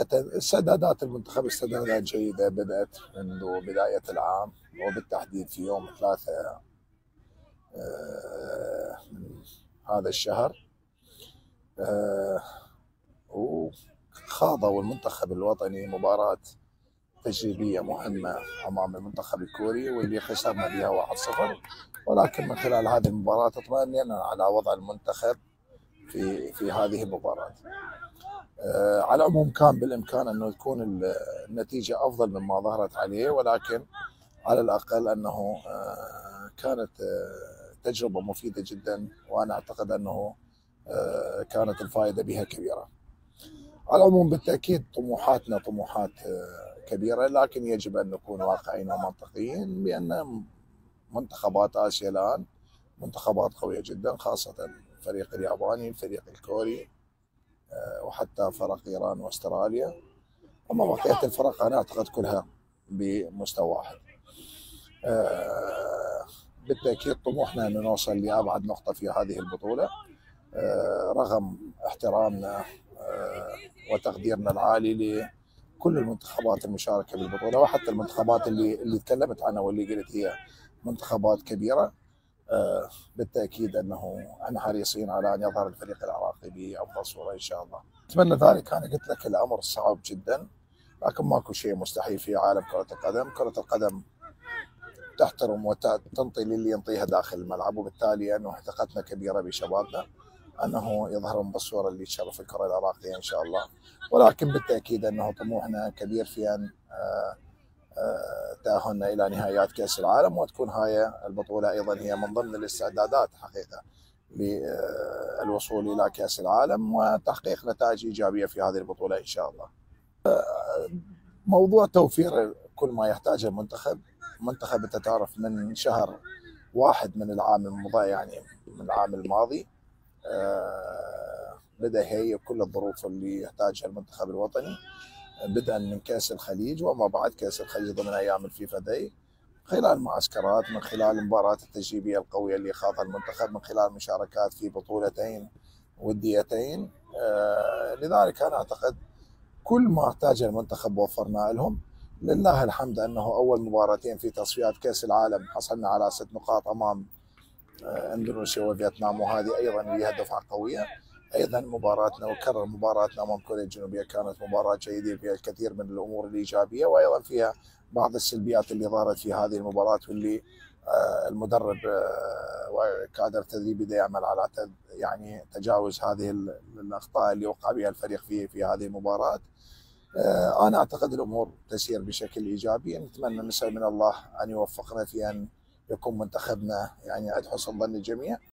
حقيقة استعدادات المنتخب استعدادات جيدة بدأت منذ بداية العام، وبالتحديد في يوم 3 من هذا الشهر. آه، وخاضوا المنتخب الوطني مباراة تجريبية مهمة أمام المنتخب الكوري، واللي خسرنا بها 1-0. ولكن من خلال هذه المباراة اطمأننا على وضع المنتخب في هذه المباراة. على العموم كان بالإمكان أنه تكون النتيجة أفضل مما ظهرت عليه، ولكن على الأقل أنه كانت تجربة مفيدة جدا، وأنا أعتقد أنه كانت الفائدة بها كبيرة. على العموم بالتأكيد طموحاتنا طموحات كبيرة، لكن يجب أن نكون واقعيين ومنطقيين بأن منتخبات آسيا الآن منتخبات قوية جدا، خاصة الفريق الياباني، الفريق الكوري، وحتى فرق إيران واستراليا. أما بقية الفرق أنا أعتقد كلها بمستوى واحد. بالتأكيد طموحنا أن نوصل لأبعد نقطة في هذه البطولة، رغم احترامنا وتقديرنا العالي لكل المنتخبات المشاركة بالبطولة، وحتى المنتخبات اللي تكلمت عنها واللي قلت هي منتخبات كبيرة. بالتأكيد أنه احنا حريصين على أن يظهر الفريق العراقي بأفضل صورة إن شاء الله. أتمنى ذلك. أنا قلت لك الأمر صعب جدا، لكن ماكو شيء مستحيل في عالم كرة القدم. كرة القدم تحترم وتنطي للي ينطيها داخل الملعب، وبالتالي أنه ثقتنا كبيرة بشبابنا أنه يظهرون بالصورة اللي تشرف الكرة العراقية إن شاء الله. ولكن بالتأكيد أنه طموحنا كبير في أن تأهلنا إلى نهائيات كأس العالم، وتكون هاي البطولة أيضا هي من ضمن الاستعدادات حقيقة للوصول إلى كأس العالم وتحقيق نتائج إيجابية في هذه البطولة إن شاء الله. موضوع توفير كل ما يحتاجه المنتخب أنت تعرف من شهر 1 من العام الماضي، يعني من العام الماضي، بدأ هي كل الظروف اللي يحتاجها المنتخب الوطني، بدءا من كأس الخليج وما بعد كأس الخليج ضمن أيام الفيفا داي، خلال المعسكرات، من خلال المباريات التجريبية القوية اللي خاضها المنتخب، من خلال مشاركات في بطولتين وديتين. لذلك أنا أعتقد كل ما احتاجه المنتخب وفرنا لهم. لله الحمد أنه أول مباراتين في تصفيات كأس العالم حصلنا على 6 نقاط أمام اندونيسيا وفيتنام، وهذه ايضا لها دفعه قويه. ايضا مباراتنا وكرر مباراتنا امام كوريا الجنوبيه كانت مباراه جيده فيها الكثير من الامور الايجابيه، وايضا فيها بعض السلبيات اللي ظهرت في هذه المباراه، واللي المدرب والكادر التدريبي دا يعمل على يعني تجاوز هذه الاخطاء اللي وقع بها الفريق في هذه المباراه. انا اعتقد الامور تسير بشكل ايجابي. نتمنى نسال من الله ان يوفقنا في ان يكون منتخبنا يعني عند حسن ظن الجميع.